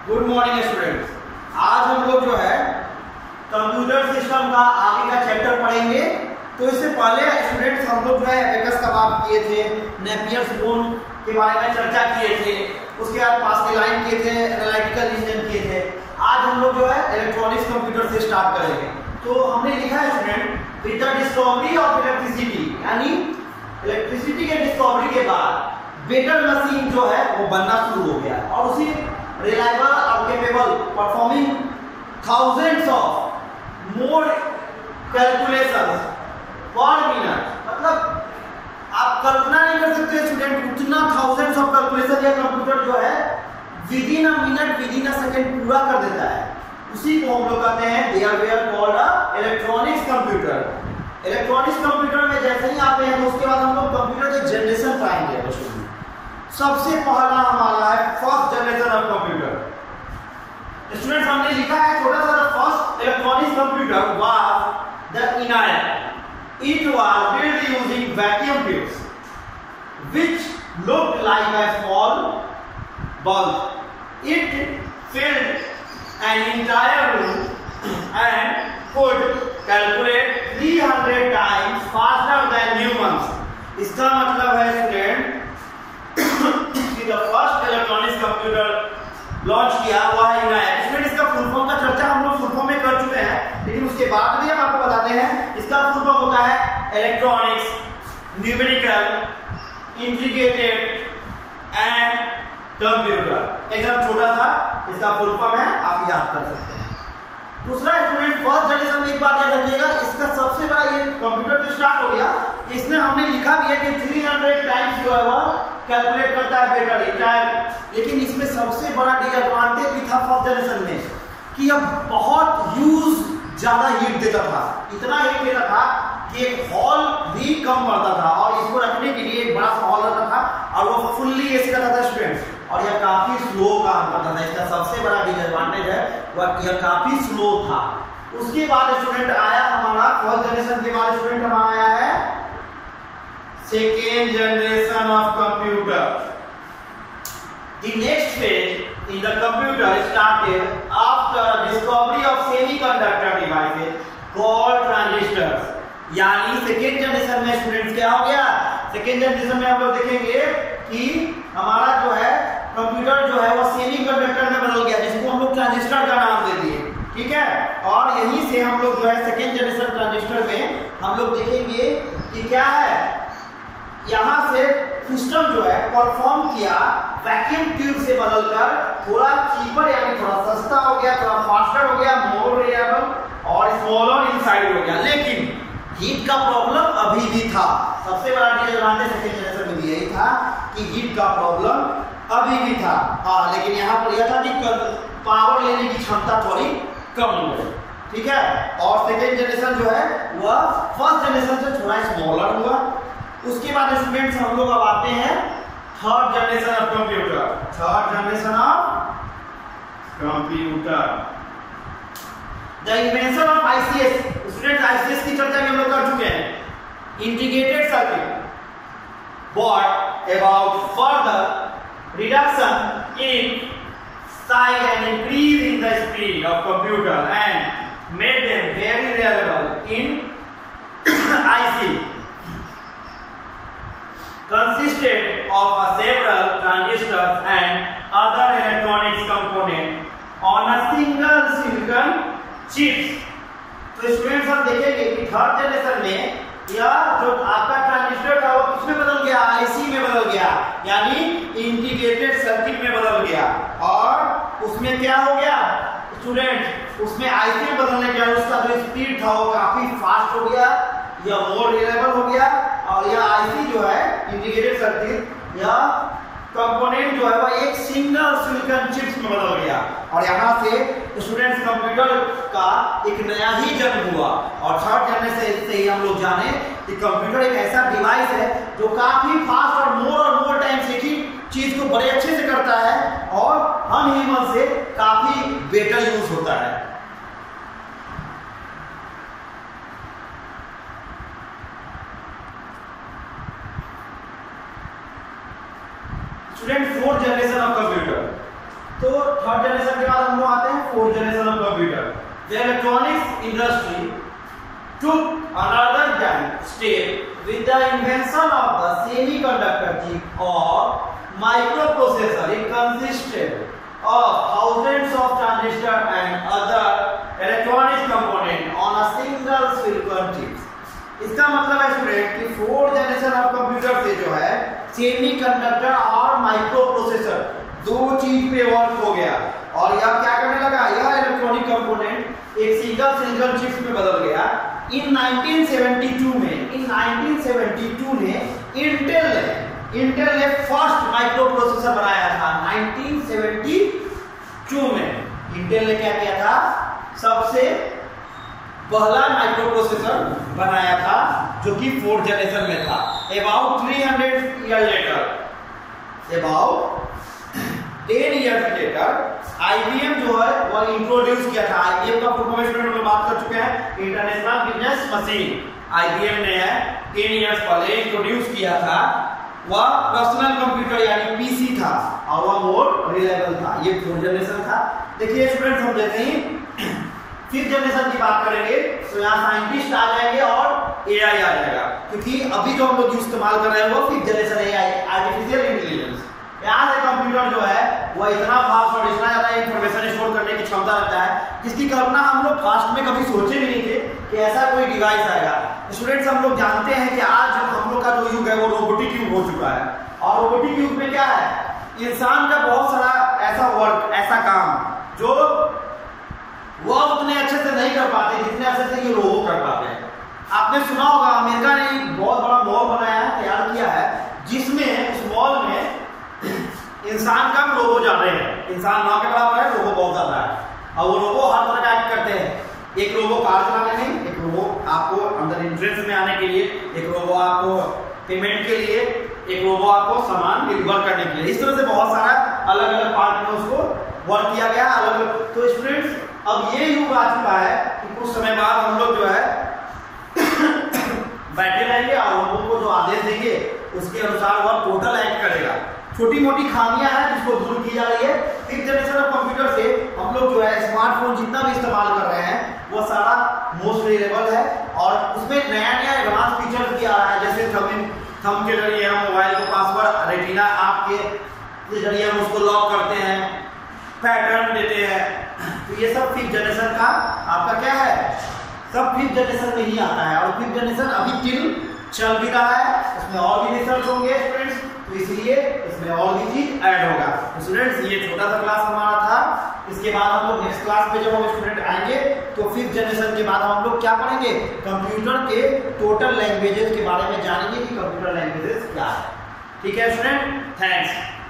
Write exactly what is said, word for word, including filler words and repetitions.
Good morning students. आज हम लोग जो है कंप्यूटर सिस्टम का आगे का चैप्टर पढ़ेंगे। तो इससे पहले स्टूडेंट्स हम लोग जो है एबेकस का बात किए थे, नेपियर्स बोन के बारे में चर्चा किए थे, उसके बाद पास्कल लाइन किए थे, एनालिटिकल इंजन किए थे। आज हम लोग जो है इलेक्ट्रॉनिक्स कंप्यूटर से स्टार्ट करेंगे। तो हमने लिखा है student, with the discovery of electricity, यानी इलेक्ट्रिसिटी के डिस्कवरी के बाद बेटर मशीन जो है वो बनना शुरू हो गया और उसी रिलायबल और capable performing thousands of more calculations per minute. मतलब आप कल्पना नहीं कर सकते स्टूडेंट, उतना थाउजेंड्स ऑफ कैलकुलेशन या कंप्यूटर जो है within a minute within a second पूरा कर देता है। उसी को हम लोग कहते हैं they are were called a electronics computer. Electronics computer में जैसे ही आते हैं तो उसके बाद हम लोग कंप्यूटर के जनरेशन पाएंगे। सबसे पहला हमारा है first generation of computer. Students हमने लिखा है छोटा सा, first electronics computer was the ENIAC. It was built using vacuum tubes which looked like a small bulb. It filled an entire room and could calculate three hundred times faster than humans. इसका मतलब है student कि the first electronics computer launch किया हुआ है इनायट। इसमें इसका full form का चर्चा हम लोग फुल फॉर्म में कर चुके हैं, लेकिन उसके बाद भी हम आपको बताते हैं इसका फुल फॉर्म होता है electronics numerical integrated and computer. एकदम छोटा सा इसका फुल फॉर्म है, आप याद कर सकते हैं। दूसरा स्टूडेंट फर्स्ट जनरेशन में एक बात याद रखिएगा, इसका सबसे बड़ा ये कंप्यूटर जो स्टार्ट हो गया इसमें हमने लिखा भी है कि तीन सौ टाइम्स जो है वह कैलकुलेट करता है बेटर टाइम। लेकिन इसमें सबसे बड़ा डिसएडवांटेज भी था फर्स्ट जनरेशन में कि यह बहुत यूज ज्यादा हीट देता था, इतना हीट देता था कि एक हॉल भी कम पड़ता था और इसको रखने के लिए एक बड़ा सा हॉल रहता था और वो फुल्ली एसी का था स्टूडेंट्स, और यह काफी स्लो काम करता था। इसका सबसे बड़ा डिसएडवांटेज है वह यह काफी स्लो था। उसके बाद स्टूडेंट आया हमारा फर्स्ट जनरेशन के बाद स्टूडेंट हमारा आया है second generation of computer. The next phase in the computer started after discovery of semiconductor devices called transistors. यानी सेकेंड जनरेशन में स्टूडेंट्स क्या हो गया, सेकेंड जनरेशन में हम लोग देखेंगे कि हमारा जो है कंप्यूटर जो है वो सेमीकंडक्टर में बदल गया, जिसको हम लोग ट्रांजिस्टर का नाम दे दिए, ठीक है। और यहीं से हम लोग जो है सेकेंड जनरेशन ट्रांजिस्टर में हम लोग देखेंगे कि क्या है, यहाँ से सिस्टम जो है परफॉर्म किया वैक्यूम ट्यूब से बदलकर थोड़ा चीपर यानी थोड़ा सस्ता हो गया, थोड़ा फास्टर हो गया, मोर रिलायबल और स्मॉलर इनसाइड हो गया। लेकिन हीट का प्रॉब्लम अभी भी था। सबसे बड़ा डिसएडवांटेज सेकेंड जनरेशन में भी यही था कि हीट का प्रॉब्लम अभी भी था। हाँ, लेकिन यहाँ पर यह था कि पावर लेने की क्षमता थोड़ी कम हो गई, ठीक है। और सेकेंड जनरेशन जो है वह फर्स्ट जनरेशन से थोड़ा स्मॉलर हुआ। उसके बाद स्टूडेंट्स हम लोग अब आते हैं third generation of computer. Third generation of computer, the invention of ICs. Students ICs की चर्चा हम लोग कर चुके हैं। Integrated circuit brought about further reduction in size and increase in the speed of computer and made them very reliable in IC consisted of a several transistors and other electronics components on a single silicon chips। तो students हम देखेंगे कि third generation में यह जो आपका transistor था वो किसमें बदल गया, आईसी में बदल गया, यानी इंटीग्रेटेड सर्किट में बदल गया। और उसमें क्या हो गया स्टूडेंट, उसमें आईसी में बदलने के बाद उसका जो स्पीड था वो काफी फास्ट हो गया, यह मोर रिलायबल हो गया। और यह आईसी जो है इंटीग्रेटेड सर्किट या कंपोनेंट जो है वह एक सिंगल सिलिकॉन चिप्स में बदल गया। और यहाँ से स्टूडेंट्स कंप्यूटर का एक नया ही जन्म हुआ। और थर्ड जनरेशन से ही हम लोग जाने कि कंप्यूटर एक ऐसा डिवाइस है जो काफी फास्ट और मोर और मोर टाइम से ही चीज को बड़े अच्छे से करता है और हम ह्यूमन से काफी बेटर यूज होता है। Student fourth generation of computer, तो थर्ड जनरेशन के बाद हम लोग आते हैं fourth generation of computer. The electronics industry took another step with the invention of the semiconductor chip or microprocessor. It consisted of thousands of transistors and other electronic components on a single silicon chip. इसका मतलब है student कि fourth generation of computer से जो है semiconductor और micro processor दो चीज पे वर्क हो गया और यह क्या करने लगा, यह इलेक्ट्रॉनिक कंपोनेंट एक सिंगल सिंगल चिप में बदल गया। इन नाइनटीन सेवेंटी टू में इन नाइनटीन सेवेंटी टू में इंटेल ने इंटेल ने फर्स्ट माइक्रो प्रोसेसर बनाया था। नाइनटीन सेवेंटी टू में इंटेल ने क्या किया था, सबसे पहला माइक्रो प्रोसेसर बनाया था जो कि फोर्थ जनरेशन में था। About three hundred year later about ten years later IBM जो है वो इंट्रोड्यूस किया था। आईबीएम का फुल फॉर्म स्टूडेंट हम बात कर चुके हैं, इंटरनेशनल बिजनेस मशीन। आईबीएम ने टेन इयर्स पहले इंट्रोड्यूस किया था। वह पर्सनल कंप्यूटर यानी पीसी था और वह मोर रिलायबल था। ये फोर्थ जनरेशन था। देखिए स्टूडेंट्स, हम देखते हैं फिफ्थ जनरेशन की बात करेंगे तो यहाँ साइंटिस्ट आ जाएंगे और एआई आ जाएगा, क्योंकि अभी जो हम लोग इस्तेमाल कर रहे हैं वो fifth generation AI, artificial intelligence. यहाँ से कंप्यूटर जो है वह इतना फास्ट और इतना ज्यादा इंफॉर्मेशन स्टोर करने की क्षमता रखता है जिसकी कल्पना हम लोग फास्ट में कभी सोचे भी नहीं थे कि ऐसा कोई डिवाइस आएगा। स्टूडेंट्स, हम लोग जानते हैं कि आज हम लोग का जो युग है वो रोबोटिक युग हो चुका है और रोबोटिक युग में क्या है, इंसान का बहुत सारा ऐसा वर्क, ऐसा काम जो वह उतने अच्छे से नहीं कर पाते जितने अच्छे से ये रोबो कर पाते हैं। आपने सुना होगा अमेरिका ने एक बहुत बड़ा मॉल बनाया है, तैयार किया है, जिसमें उस मॉल में इंसान कम, रोबो ज्यादा है। इंसान ना के बराबर है, रोबो बहुत ज्यादा है और वो रोबो हर तरह का एक्ट करते हैं। एक रोबो कार चलाने में, एक रोबो आपको अंदर एंट्रेंस में आने के लिए, एक रोबो आपको पेमेंट के लिए, एक रोबो आपको सामान डिलीवर करने के लिए। इस तरह से बहुत सारा अलग अलग पार्ट में उसको वर्क किया गया अलग अलग। तो स्टूडेंट्स, अब ये युग आ चुका है कि कुछ समय बाद हम लोग जो है बैठे रहेंगे और लोगों को जो आदेश देंगे उसके अनुसार वह टोटल एक्ट करेगा। छोटी मोटी खामियां हैं जिसको दूर की जा रही है। फिफ्थ जनरेशन ऑफ कंप्यूटर से हम लोग जो है स्मार्टफोन जितना भी इस्तेमाल कर रहे हैं वो सारा मोस्ट रिलेबल है और उसमें नया नया एडवांस फीचर्स भी आ रहा है, जैसे थंब थंब के जरिए हम मोबाइल को पासवर्ड, रेटिना आपके जरिए हम उसको लॉक करते हैं, पैटर्न देते हैं। तो ये सब फिफ्थ जनरेशन का आपका क्या है, सब फिफ्थ जनरेशन में ही आता है और फिफ्थ जनरेशन अभी टिल चल भी रहा है। इसमें और भी रिसर्च होंगे स्टूडेंट्स, तो इसलिए इसमें और भी चीज ऐड होगा। तो स्टूडेंट्स, ये छोटा सा क्लास हमारा था। इसके बाद हम लोग नेक्स्ट क्लास में जब हम स्टूडेंट आएंगे तो फिफ्थ जनरेशन के बाद हम लोग क्या पढ़ेंगे, कंप्यूटर के टोटल लैंग्वेजेस के बारे में जानेंगे कि कंप्यूटर लैंग्वेजेस क्या है। ठीक है स्टूडेंट, थैंक्स।